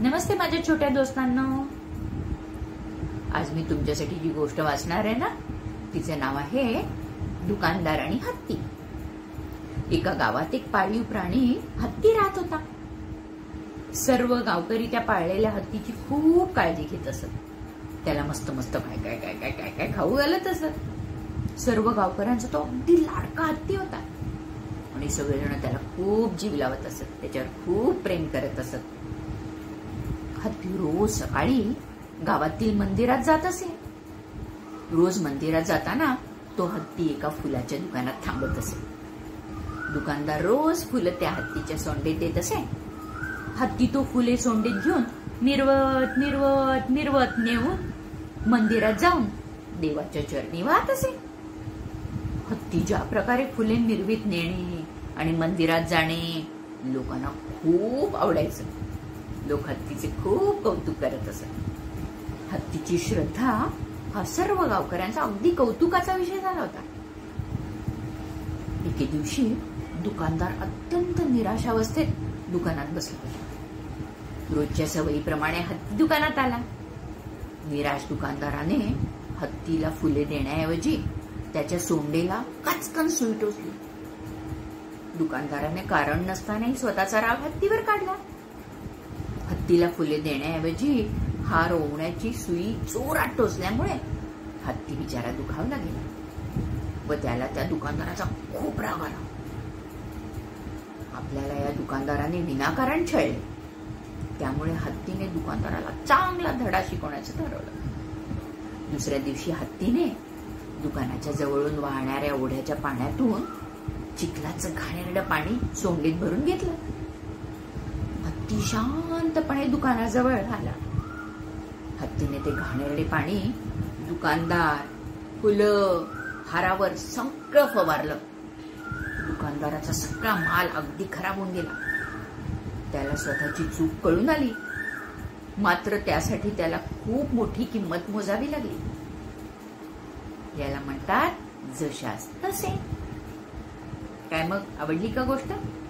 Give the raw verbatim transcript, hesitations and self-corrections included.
नमस्ते माझ्या छोट्या दोस्तांनो, आज मी तुमच्यासाठी जी गोष्ट वाचणार आहे ना, तिचे नाव आहे दुकानदार आणि हत्ती. एका गावात एक पाळीव प्राणी हत्ती राहत होता. सर्व गावकरी त्या पाळलेल्या हत्तीची खूप काळजी घेत असत. त्याला मस्त मस्त काय काय काय काय काय काय खाऊ घालत असत. सर्व गावकऱ्यांचा तो अगदी लाडका हत्ती होता आणि सगळेजण त्याला खूप जीव लावत असत, त्याच्यावर खूप प्रेम करत असत. हत्ती रोज सकाळी गावातील मंदिरात जात असे. रोज मंदिरात जाताना तो हत्ती एका फुलाच्या दुकानात थांबत असे. दुकानदार रोज फुलं त्या हत्तीच्या सोंडेत देत असे. हत्ती तो फुले सोंडेत घेऊन मिरवत मिरवत मिरवत नेऊन मंदिरात जाऊन देवाच्या चरणी वाहत असे. हत्ती ज्या प्रकारे फुले मिरवीत नेणे आणि मंदिरात जाणे लोकांना खूप आवडायचं. लोक हत्तीचे खूप कौतुक करत असत. हत्तीची श्रद्धा हा सर्व गावकऱ्यांचा अगदी कौतुकाचा विषय झाला होता. एके दिवशी दुकानदार अत्यंत निराशावस्थेत दुकानात बसला होता. रोजच्या सवयीप्रमाणे हत्ती दुकानात आला. निराश दुकानदाराने हत्तीला फुले देण्याऐवजी त्याच्या सोंडेला कचकन सुई टोचली. दुकानदाराने कारण नसतानाही स्वतःचा राग हत्तीवर काढला. हत्तीला फुले देण्याऐवजी हार ओवण्याची सुई जोरात टोचल्यामुळे हत्ती बिचारा दुखावला गेला व त्याला त्या दुकानदाराचा खूप राग आला. आपल्याला या दुकानदाराने विनाकारण छळले, त्यामुळे हत्तीने दुकानदाराला चांगला धडा शिकवण्याचं ठरवलं. दुसऱ्या दिवशी हत्तीने दुकानाच्या जवळून वाहणाऱ्या ओढ्याच्या पाण्यातून चिखलाचं घाणेरडं पाणी सोंडेत भरून घेतलं. हत्ती शांतपणे दुकानाजवळ आला. हत्तीने ते घाणेरडे पाणी दुकानदार, फुलं, हारावर सगळं फवारलं. दुकानदाराचा सगळा माल अगदी खराब होऊन गेला. त्याला स्वतःची चूक कळून आली, मात्र त्यासाठी त्याला खूप मोठी किंमत मोजावी लागली. याला म्हणतात जशास तसे. काय मग, आवडली का गोष्ट?